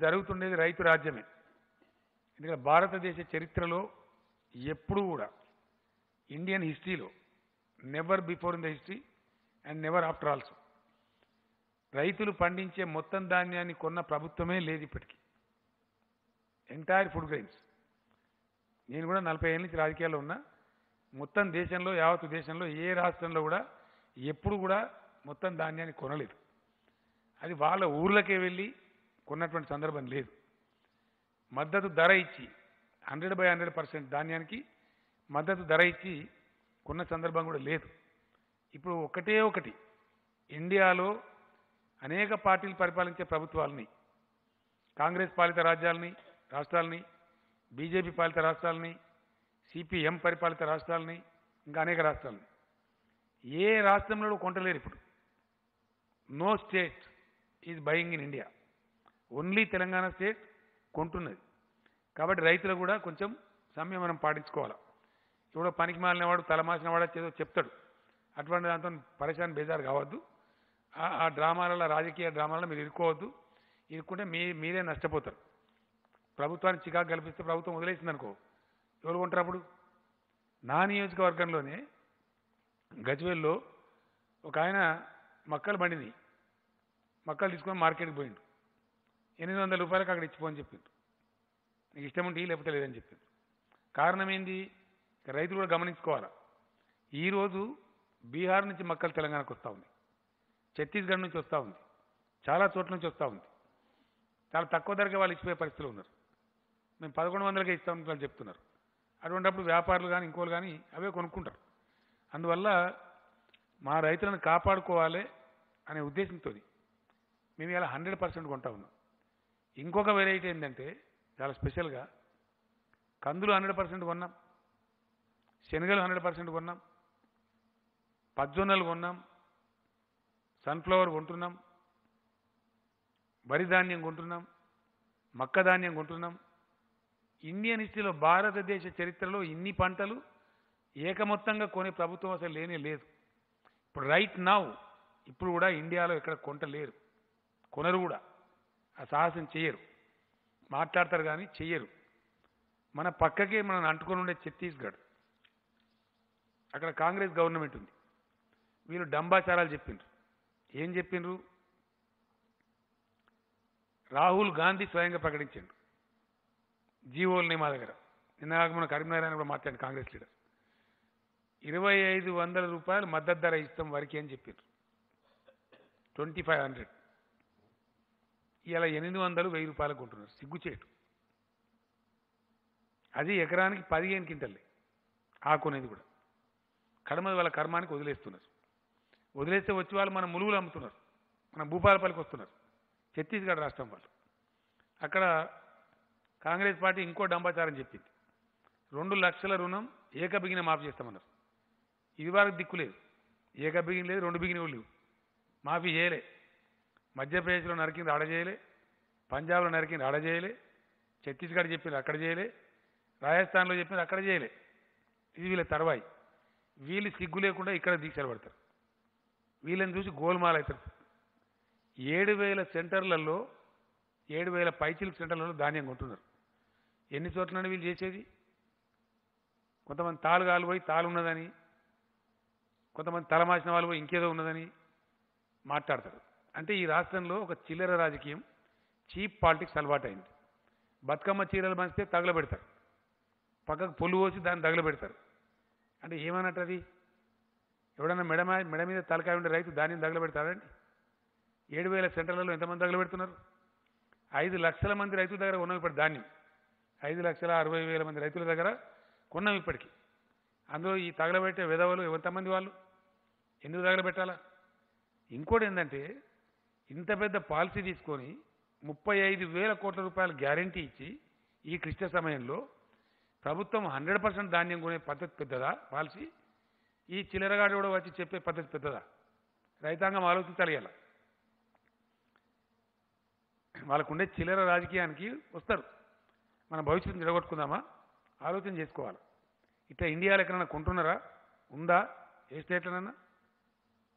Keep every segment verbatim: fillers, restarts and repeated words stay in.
జరుగుతుండేది రైతు రాజ్యమే. ఎందుకంటే భారతదేశ చరిత్రలో ఎప్పుడూ కూడా ఇండియన్ హిస్టరీలో never before in the history and never after also రైతులు పండించే మొత్తం ధాన్యాన్ని కొన్న ప్రభుత్వమే లేదు ఇప్పటికీ. Entire food grains. నేను కూడా నలభై ఏళ్ళ నుంచి రాజకీయాల్లో ఉన్నా. మొత్తం దేశంలో యావత్ దేశంలో ఏ రాష్ట్రంలో కూడా ఎప్పుడు కూడా మొత్తం ధాన్యాన్ని కొనలేదు. అది వాళ్ళ ఊర్లకే వెళ్ళి కొన్నటువంటి సందర్భం లేదు. మద్దతు ధర ఇచ్చి హండ్రెడ్ బై హండ్రెడ్ పర్సెంట్ ధాన్యానికి మద్దతు ధర ఇచ్చి కొన్న సందర్భం కూడా లేదు. ఇప్పుడు ఒకటే ఒకటి ఇండియాలో అనేక పార్టీలు పరిపాలించే ప్రభుత్వాలని, కాంగ్రెస్ పాలిత రాజ్యాలని రాష్ట్రాలని, బీజేపీ పాలిత రాష్ట్రాలని, సిపిఎం పరిపాలిత రాష్ట్రాలని, ఇంకా అనేక రాష్ట్రాలని ఏ రాష్ట్రంలో కొంటలేరు. ఇప్పుడు no state is buying in India. Only Telangana state కొంటున్నది. కాబట్టి రైతులు కూడా కొంచెం సంయమనం పాటించుకోవాలి. ఇప్పుడు పనికి మాలినవాడు తలమాసిన వాడు ఏదో చెప్తాడు, అటువంటి దాంతో పరేషాన్ బేజారు కావద్దు. ఆ డ్రామాలలో రాజకీయ డ్రామాలలో మీరు ఇరుక్కోవద్దు. ఇరుక్కుంటే మీ మీరే నష్టపోతారు. ప్రభుత్వానికి చికాకు కల్పిస్తే ప్రభుత్వం వదిలేసింది అనుకో, ఎవరు కొంటారు అప్పుడు? నా నియోజకవర్గంలోనే గజ్వేల్లో ఒక ఆయన మక్కలు బండిని మక్కలు తీసుకొని మార్కెట్కి పోయిండు. ఎనిమిది వందల రూపాయలకు అక్కడ ఇచ్చిపోని చెప్పిండు. నీకు ఇష్టం ఉంటే లేకపోతే లేదని చెప్పిండు. కారణం ఏంది? రైతులు కూడా గమనించుకోవాలా. ఈరోజు బీహార్ నుంచి మక్కలు తెలంగాణకు వస్తూ ఉంది, ఛత్తీస్గఢ్ నుంచి వస్తూ ఉంది, చాలా చోట్ల నుంచి వస్తూ ఉంది. చాలా తక్కువ ధరకే వాళ్ళు ఇచ్చిపోయే పరిస్థితులు ఉన్నారు. మేము పదకొండు వందలకే ఇస్తామని వాళ్ళు చెప్తున్నారు. అటువంటిప్పుడు వ్యాపారులు కానీ ఇంకోళ్ళు కానీ అవే కొనుక్కుంటారు. అందువల్ల మా రైతులను కాపాడుకోవాలి అనే ఉద్దేశంతో మేము ఇలా హండ్రెడ్ పర్సెంట్ కొంటా ఉన్నాం. ఇంకొక వెరైటీ ఏంటంటే చాలా స్పెషల్గా కందులు హండ్రెడ్ పర్సెంట్ కొన్నాం, శనగలు హండ్రెడ్ పర్సెంట్ కొన్నాం, పజ్జొన్నలు కొన్నాం, సన్ఫ్లవర్ కొంటున్నాం, వరి ధాన్యం కొంటున్నాం, మక్క ధాన్యం కొంటున్నాం. ఇండియన్ హిస్టరీలో భారతదేశ చరిత్రలో ఇన్ని పంటలు ఏకమొత్తంగా కొనే ప్రభుత్వం అసలు లేనే లేదు. ఇప్పుడు రైట్ నౌ ఇప్పుడు కూడా ఇండియాలో ఎక్కడ కొంటలేరు, కొనరు కూడా. ఆ సాహసం చెయ్యరు. మాట్లాడతారు కానీ చెయ్యరు. మన పక్కకే మనం అంటుకొని ఉండే ఛత్తీస్గఢ్, అక్కడ కాంగ్రెస్ గవర్నమెంట్ ఉంది. వీళ్ళు డంబాచారాలు చెప్పిండ్రు. ఏం చెప్పిండ్రు? రాహుల్ గాంధీ స్వయంగా ప్రకటించాడు జీవోల్ని మా దగ్గర. నిన్న మన కరీంనగర్ కూడా మాట్లాడి కాంగ్రెస్ లీడర్ ఇరవై ఐదు వందల రూపాయలు మద్దతు ధర ఇస్తాం వరకు అని చెప్పారు. ట్వంటీ ఫైవ్ హండ్రెడ్ ఇలా ఎనిమిది వందలు వెయ్యి రూపాయలకు కొంటున్నారు. సిగ్గుచేటు. అది ఎకరానికి పదిహేను క్వింటల్లే ఆకునేది కూడా. కడమ వాళ్ళ కర్మానికి వదిలేస్తున్నారు. వదిలేస్తే వచ్చి వాళ్ళు మన ములుగులు అమ్ముతున్నారు, మన భూపాలపల్లికి వస్తున్నారు, ఛత్తీస్గఢ్ రాష్ట్రం వాళ్ళు. అక్కడ కాంగ్రెస్ పార్టీ ఇంకో డంబాచారం చెప్పింది. రెండు లక్షల రుణం ఏకబిగిన మాఫీ చేస్తామన్నారు. ఇది వరకు దిక్కులేదు. ఏకబిగిన లేదు, రెండు బిగిన లేవు, మాఫీ చేయలే. మధ్యప్రదేశ్లో నరికింది ఆడ చేయలే, పంజాబ్లో నరికింది ఆడ చేయలే, ఛత్తీస్గఢ్ చెప్పింది అక్కడ చేయలే, రాజస్థాన్లో చెప్పింది అక్కడ చేయలే. ఇది వీళ్ళ తర్వాయి. వీళ్ళు సిగ్గు లేకుండా ఇక్కడ దీక్షలు పడతారు. వీళ్ళని చూసి గోల్మాల్ అవుతారు. ఏడు వేల సెంటర్లలో ఏడు వేల పైచిల్ సెంటర్లలో ధాన్యం కొంటున్నారు. ఎన్ని చోట్ల వీళ్ళు చేసేది? కొంతమంది తాలు కాలు పోయి తాలు ఉన్నదని, కొంతమంది తలమాసిన వాళ్ళు పోయి ఇంకేదో ఉన్నదని మాట్లాడతారు. అంటే ఈ రాష్ట్రంలో ఒక చిల్లర రాజకీయం, చీప్ పాలిటిక్స్ అలవాటైంది. బతుకమ్మ చీరలు మంచితే తగలబెడతారు, పక్కకు పొల్లు పోసి దాన్ని తగలబెడతారు. అంటే ఏమన్నట్టు అది? ఎవడన్నా మెడ మెడ మీద తలకాయ ఉండే రైతు ధాన్యం తగలబెడతాడండి? ఏడు వేల సెంటర్లలో ఎంతమంది తగలబెడుతున్నారు? ఐదు లక్షల మంది రైతుల దగ్గర కొన్నాం ఇప్పుడు ధాన్యం. ఐదు లక్షల అరవై వేల మంది రైతుల దగ్గర కొన్నాం ఇప్పటికి. అందులో ఈ తగలబెట్టే విధవలు ఎంతమంది? వాళ్ళు ఎందుకు తగలబెట్టాలా? ఇంకోటి ఏంటంటే ఇంత పెద్ద పాలసీ తీసుకొని ముప్పై ఐదు వేల కోట్ల రూపాయల గ్యారంటీ ఇచ్చి ఈ క్లిష్ట సమయంలో ప్రభుత్వం హండ్రెడ్ పర్సెంట్ ధాన్యం కొనే పద్ధతి పెద్దదా? పాలసీ ఈ చిల్లరగాడు కూడా వచ్చి చెప్పే పద్ధతి పెద్దదా? రైతాంగం ఆలోచించాలి. ఇలా వాళ్ళకుండే చిల్లర రాజకీయానికి వస్తారు. మన భవిష్యత్తు నిలగొట్టుకుందామా? ఆలోచన చేసుకోవాలి. ఇట్లా ఇండియాలో ఎక్కడైనా కొంటున్నారా? ఉందా ఏ స్టేట్లోనన్నా?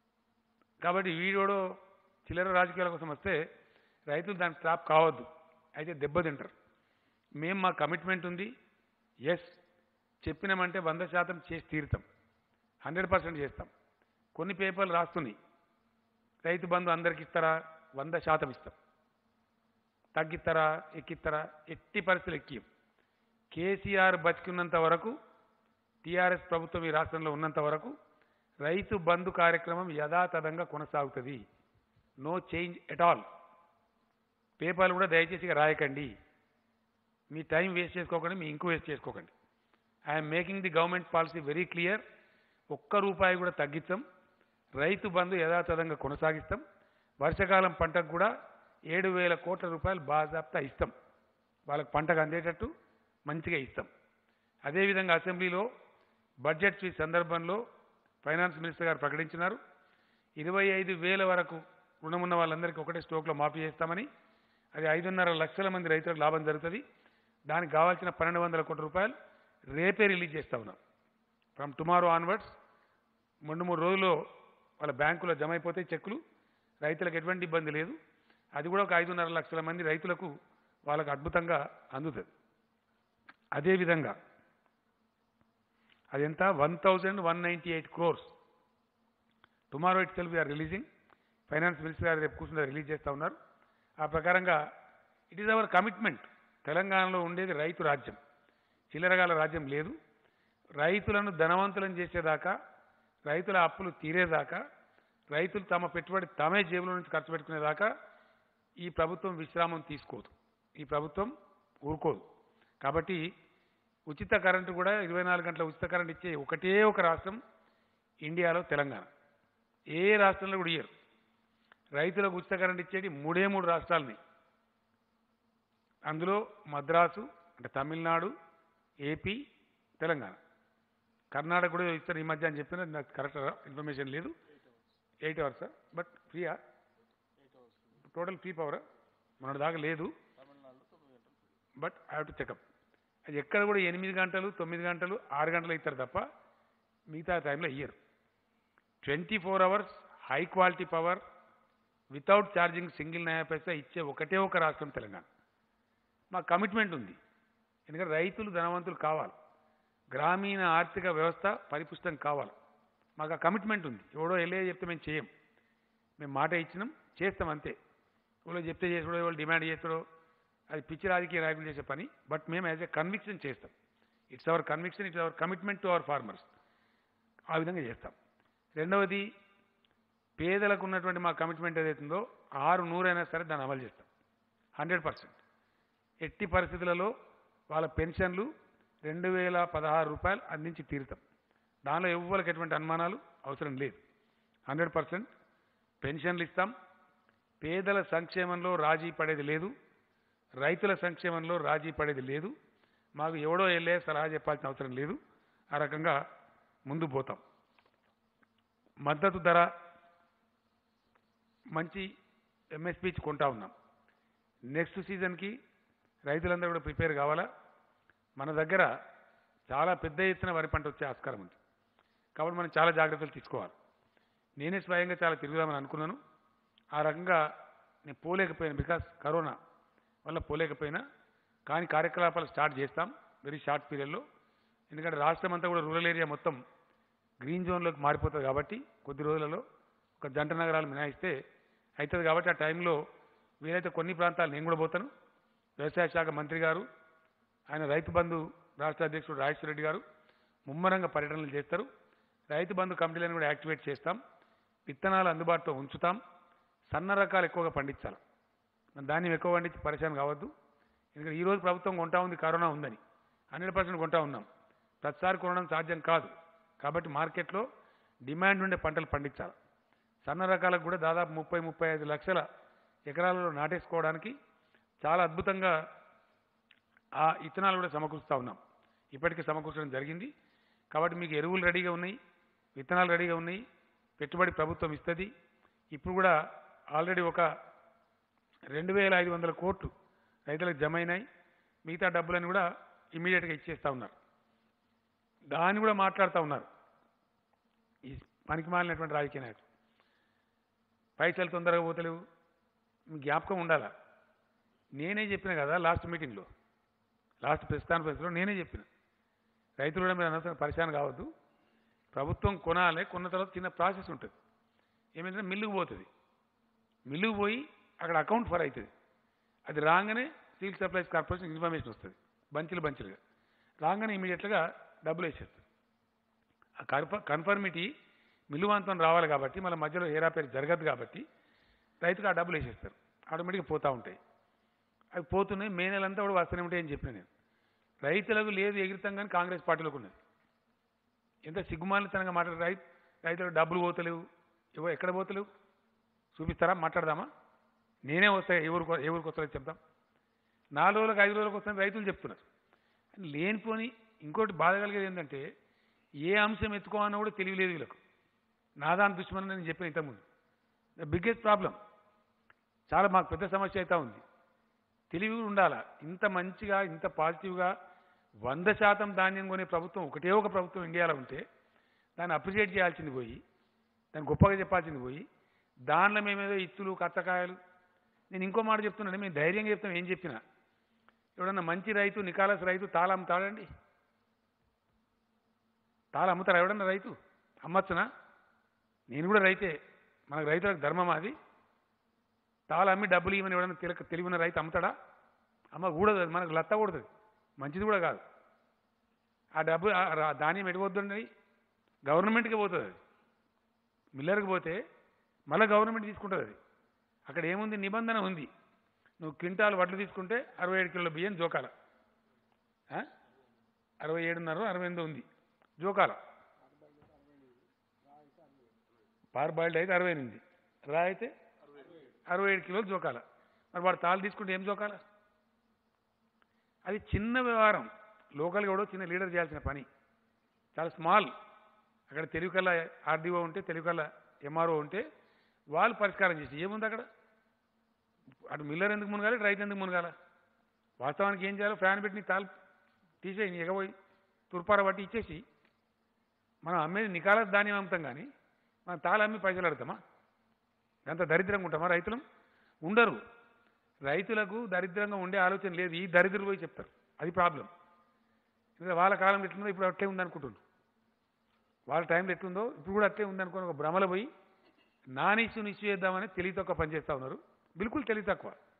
కాబట్టి వీడోడో చిల్లర రాజకీయాల కోసం వస్తే రైతులు దానికి ట్రాప్ కావద్దు. అయితే దెబ్బతింటారు. మేము మా కమిట్మెంట్ ఉంది, ఎస్ చెప్పినామంటే వంద శాతం చేసి తీరుతాం, హండ్రెడ్ పర్సెంట్ చేస్తాం. కొన్ని పేపర్లు రాస్తున్నాయి, రైతు బంధు అందరికి ఇస్తారా, వంద శాతం ఇస్తాం. తగ్గిస్తారా, ఎక్కిస్తారా, ఎట్టి పరిస్థితులు ఎక్కియం. కేసీఆర్ బతికున్నంత వరకు, టీఆర్ఎస్ ప్రభుత్వం ఈ రాష్ట్రంలో ఉన్నంత వరకు రైతు బంధు కార్యక్రమం యథాతథంగా కొనసాగుతుంది. No change at all. పేపర్లు కూడా దయచేసి ఇక రాయకండి, మీ టైం వేస్ట్ చేసుకోకండి, మీ ఇంకు వేస్ట్ చేసుకోకండి. I'm making the government policy very clear. ఒక్క రూపాయి కూడా తగ్గించాం. రైతు బంధు యథాతథంగా కొనసాగిస్తాం. వర్షాకాలం పంటకు కూడా ఏడు వేల కోట్ల రూపాయలు బాజాప్తా ఇస్తాం, వాళ్ళకి పంటకు అందేటట్టు మంచిగా ఇస్తాం. అదేవిధంగా అసెంబ్లీలో బడ్జెట్ స్పీచ్ సందర్భంలో ఫైనాన్స్ మినిస్టర్ గారు ప్రకటించినారు, ఇరవై ఐదు వేల వరకు రుణమున్న వాళ్ళందరికీ ఒకటే స్ట్రోక్లో మాఫీ చేస్తామని. అది ఐదున్నర లక్షల మంది రైతులకు లాభం జరుగుతుంది. దానికి కావాల్సిన పన్నెండు వందల కోట్ల రూపాయలు రేపే రిలీజ్ చేస్తా ఉన్నాం. ఫ్రమ్ టుమారో ఆన్వర్డ్స్ రెండు మూడు రోజుల్లో వాళ్ళ బ్యాంకులో జమ అయిపోతాయి చెక్కులు. రైతులకు ఎటువంటి ఇబ్బంది లేదు. అది కూడా ఒక ఐదున్నర లక్షల మంది రైతులకు వాళ్ళకు అద్భుతంగా అందుతుంది. అదేవిధంగా అదెంత one thousand one ninety eight crores tomorrow itself we're releasing. Finance minister గారు రేపు కూర్చుని రిలీజ్ చేస్తూ ఉన్నారు. ఆ ప్రకారంగా ఇట్ ఈస్ అవర్ కమిట్మెంట్. తెలంగాణలో ఉండేది రైతు రాజ్యం, చిల్లరగాల రాజ్యం లేదు. రైతులను ధనవంతులను చేసేదాకా, రైతుల అప్పులు తీరేదాకా, రైతులు తమ పెట్టుబడి తామే జేబులో నుంచి ఖర్చు పెట్టుకునేదాకా ఈ ప్రభుత్వం విశ్రామం తీసుకోదు, ఈ ప్రభుత్వం ఊరుకోదు. కాబట్టి ఉచిత కరెంటు కూడా ఇరవై నాలుగు గంటల ఉచిత కరెంటు ఇచ్చే ఒకటే ఒక రాష్ట్రం ఇండియాలో తెలంగాణ. ఏ రాష్ట్రంలో కూడా ఇయ్యరు. రైతులకు ఉచిత కరెంటు ఇచ్చేది మూడే మూడు రాష్ట్రాలని. అందులో మద్రాసు అంటే తమిళనాడు, ఏపీ, తెలంగాణ. కర్ణాటక కూడా ఇస్తారు ఈ మధ్య అని చెప్పిన, నాకు కరెక్ట్ ఇన్ఫర్మేషన్ లేదు. ఎయిట్ అవర్స్ సార్, బట్ ఫ్రీయా? టోటల్ ఫ్రీ పవరా? మన దాకా లేదు, but I have to checkup. అది ఎక్కడ కూడా ఎనిమిది గంటలు తొమ్మిది గంటలు ఆరు గంటలు ఇస్తారు తప్ప మిగతా టైంలో ఇయ్యరు. Twenty four hours high quality power without charging single naya paisa ఇచ్చే ఒకటే ఒక రాష్ట్రం తెలంగాణ. మా కమిట్మెంట్ ఉంది, ఎందుకంటే రైతులు ధనవంతులు కావాలి, గ్రామీణ ఆర్థిక వ్యవస్థ పరిపుష్టం కావాలి. మాకు ఆ కమిట్మెంట్ ఉంది. ఎవడో వెళ్ళే చెప్తే మేము చేయం, మేము మాట ఇచ్చినాం, చేస్తాం అంతే. ఎవరో చెప్తే చేసాడో, ఎవరు డిమాండ్ చేస్తాడో, అది పిచ్చి రాజకీయ నాయకులు చేసే పని. బట్ మేము యాజ్ ఎ కన్విక్షన్ చేస్తాం. It's our conviction, it's our commitment to our farmers. ఆ విధంగా చేస్తాం. రెండవది, పేదలకు ఉన్నటువంటి మా కమిట్మెంట్ ఏదైతుందో ఆరు నూరైనా సరే దాన్ని అమలు చేస్తాం హండ్రెడ్ పర్సెంట్. ఎట్టి పరిస్థితులలో వాళ్ళ పెన్షన్లు రెండు వేల పదహారు రూపాయలు అందించి తీరుతాం. దానిలో ఎవ్వరికి ఎటువంటి అనుమానాలు అవసరం లేదు. హండ్రెడ్ పర్సెంట్ పెన్షన్లు ఇస్తాం. పేదల సంక్షేమంలో రాజీ పడేది లేదు, రైతుల సంక్షేమంలో రాజీ పడేది లేదు. మాకు ఎవడో వెళ్ళే సలహా చెప్పాల్సిన అవసరం లేదు. ఆ రకంగా ముందు పోతాం. మద్దతు ధర మంచి ఎంఎస్పీ కొంటా ఉన్నాం. నెక్స్ట్ సీజన్కి రైతులందరూ కూడా ప్రిపేర్ కావాలా. మన దగ్గర చాలా పెద్ద ఎత్తున వరి పంట వచ్చే ఆస్కారం ఉంది. కాబట్టి మనం చాలా జాగ్రత్తలు తీసుకోవాలి. నేనే స్వయంగా చాలా తిరుగుదామని అనుకున్నాను. ఆ రకంగా నేను పోలేకపోయాను, బికాస్ కరోనా వల్ల పోలేకపోయినా. కానీ కార్యకలాపాలు స్టార్ట్ చేస్తాం వెరీ షార్ట్ పీరియడ్లో. ఎందుకంటే రాష్ట్రం అంతా కూడా రూరల్ ఏరియా మొత్తం గ్రీన్ జోన్లోకి మారిపోతుంది. కాబట్టి కొద్ది రోజులలో ఒక జంట నగరాలు మినహాయిస్తే అవుతుంది. కాబట్టి ఆ టైంలో వీలైతే కొన్ని ప్రాంతాలు నేను కూడా పోతాను. వ్యవసాయ శాఖ మంత్రి గారు, ఆయన రైతు బంధు రాష్ట్ర అధ్యక్షుడు రాజేశ్వర రెడ్డి గారు ముమ్మరంగా పర్యటనలు చేస్తారు. రైతు బంధు కమిటీలను కూడా యాక్టివేట్ చేస్తాం. విత్తనాలు అందుబాటులో ఉంచుతాం. సన్న రకాలు ఎక్కువగా పండించాలి. మన ధాన్యం ఎక్కువ పండించి పరిశాన్ కావద్దు. ఎందుకంటే ఈరోజు ప్రభుత్వం కొంటా ఉంది, కరోనా ఉందని హండ్రెడ్ పర్సెంట్ కొంటా ఉన్నాం. ప్రతిసారి కొనడం సాధ్యం కాదు. కాబట్టి మార్కెట్లో డిమాండ్ ఉండే పంటలు పండించాలి. సన్న రకాలకు కూడా దాదాపు ముప్పై ముప్పై ఐదు లక్షల ఎకరాలలో నాటేసుకోవడానికి చాలా అద్భుతంగా ఆ ఇత్తనాలు కూడా సమకూరుస్తూ ఉన్నాం. ఇప్పటికీ సమకూర్చడం జరిగింది. కాబట్టి మీకు ఎరువులు రెడీగా ఉన్నాయి, విత్తనాలు రెడీగా ఉన్నాయి, పెట్టుబడి ప్రభుత్వం ఇస్తుంది. ఇప్పుడు కూడా ఆల్రెడీ ఒక రెండు వేల ఐదు వందల కోట్లు రైతులకు జమ అయినాయి. మిగతా డబ్బులను కూడా ఇమీడియట్గా ఇచ్చేస్తూ ఉన్నారు. దాన్ని కూడా మాట్లాడుతూ ఉన్నారు ఈ పనికి మాలినటువంటి రాజకీయ నాయకులు. పైసలు తొందరగా పోతలేవు, జ్ఞాపకం ఉండాలా. నేనే చెప్పిన కదా లాస్ట్ మీటింగ్లో, లాస్ట్ ప్రెస్ కాన్ఫరెన్స్లో నేనే చెప్పిన, రైతులు కూడా మీరు అనవసరం పరిశాన్ కావద్దు, ప్రభుత్వం కొనాలి, కొన్న తర్వాత చిన్న ప్రాసెస్ ఉంటుంది. ఏమైందంటే మిల్లుకు పోతుంది, మిల్లుకు పోయి అక్కడ అకౌంట్ ఫర్ అవుతుంది. అది రాగానే సివిల్ సప్లైస్ కార్పొరేషన్ ఇన్ఫర్మేషన్ వస్తుంది, బంచులు బంచులుగా రాగానే ఇమీడియట్గా డబ్బులు వేసేస్తారు. ఆ కన్ఫ కన్ఫర్మిటీ మిల్లువాంతం రావాలి కాబట్టి, మళ్ళీ మధ్యలో హేరాపేరు జరగదు కాబట్టి రైతుకు ఆ డబ్బులు వేసేస్తారు, ఆటోమేటిక్గా పోతూ ఉంటాయి. అవి పోతున్నాయి, మే నెలంతా కూడా వస్తూనే ఉంటాయి అని చెప్పిన నేను. రైతులకు లేదు ఎగిరితం కానీ కాంగ్రెస్ పార్టీలకు ఉన్నది. ఎంత సిగ్గుమాలితనంగా మాట్లాడు, రైతు రైతులకు డబ్బులు పోతలేవు, ఇవో ఎక్కడ పోతలేవు చూపిస్తారా, మాట్లాడదామా? నేనే వస్తాయి, ఎవరు ఎవరికి వస్తారో చెప్తాం. నాలుగు రోజులకు ఐదు రోజులకు వస్తాయని రైతులు చెప్తున్నారు. లేనిపోని ఇంకోటి బాధ కలిగేది ఏంటంటే, ఏ అంశం ఎత్తుకోవాలన్నా కూడా తెలియలేదు వీళ్ళకు. నాదాని దుష్మని నేను చెప్పిన ఇంతకుముందు. ద బిగ్గెస్ట్ ప్రాబ్లం, చాలా మాకు పెద్ద సమస్య అయితే ఉంది. తెలివి ఉండాలా. ఇంత మంచిగా ఇంత పాజిటివ్గా వంద శాతం ధాన్యం కొనే ప్రభుత్వం ఒకటే ఒక ప్రభుత్వం ఇండియాలో ఉంటే దాన్ని అప్రిషియేట్ చేయాల్సింది పోయి, దాన్ని గొప్పగా చెప్పాల్సింది పోయి, దానిలో మేమేదో ఇత్తులు కచ్చకాయలు. నేను ఇంకో మాట చెప్తున్నాను, మేము ధైర్యంగా చెప్తాం. ఏం చెప్పినా ఎవడన్నా మంచి రైతు, నికాలస్ రైతు తాళ అమ్ముతాడండి? తాళ అమ్ముతారా ఎవడన్నా రైతు? అమ్మచ్చునా? నేను కూడా రైతే, మనకు రైతులకు ధర్మం అది. తాళ అమ్మి డబ్బులు ఇవ్వని ఎవడన్నా తెలిక తెలివిన రైతు అమ్ముతాడా? అమ్మ కూడదు, అది మనకు లత్త కూడదు, మంచిది కూడా కాదు. ఆ డబ్బు ధాన్యం ఎడిపోద్దండి, గవర్నమెంట్కి పోతుంది. అది మిల్లర్కి పోతే మళ్ళీ గవర్నమెంట్ తీసుకుంటుంది. అది అక్కడ ఏముంది, నిబంధన ఉంది. నువ్వు క్వింటాల్ వడ్లు తీసుకుంటే అరవై ఏడు కిలోల బియ్యం జోకాల, అరవై ఏడున్నర అరవై ఎనిమిది ఉంది జోకాల. పార్ బాయిల్డ్ అయితే అరవై ఎనిమిది, రా అయితే అరవై ఏడు కిలోలు జోకాల. మరి వాడు తాళ్ళు తీసుకుంటే ఏం జోకాల? అది చిన్న వ్యవహారం, లోకల్గా కూడా చిన్న లీడర్ చేయాల్సిన పని, చాలా స్మాల్. అక్కడ తెలుగు కల్లా ఆర్డీఓ ఉంటే, తెలుగు కల్లా ఎంఆర్ఓ ఉంటే వాళ్ళు పరిష్కారం చేసి ఏముంది అక్కడ. అటు మిల్లర్ ఎందుకు మునగాలి, రైతు ఎందుకు మునగాల? వాస్తవానికి ఏం చేయాలో, ఫ్యాన్ పెట్టి తాళ్ళు తీసేయి, ఎగబోయి తుర్పార బట్టి ఇచ్చేసి మనం అమ్మేది నికాల ధాన్యం అమ్ముతాం, కానీ మనం తాళ అమ్మి పైసలు అడుగుతామా? అంత దరిద్రంగా ఉంటామా? రైతులం ఉండరు. రైతులకు దరిద్రంగా ఉండే ఆలోచన లేదు, ఈ దరిద్రులు పోయి చెప్తారు. అది ప్రాబ్లం. ఇంకా వాళ్ళ కాలం ఎట్లుందో ఇప్పుడు అట్లే ఉందనుకుంటున్నాను, వాళ్ళ టైంలో ఎట్లుందో ఇప్పుడు కూడా అట్లే ఉందనుకుని ఒక భ్రమలో పోయి నాన్ ఇష్యూ ఇష్యూ చేద్దామని తెలివి తక్కువ పనిచేస్తూ ఉన్నారు. బిల్కుల్ తెలివి తక్కువ.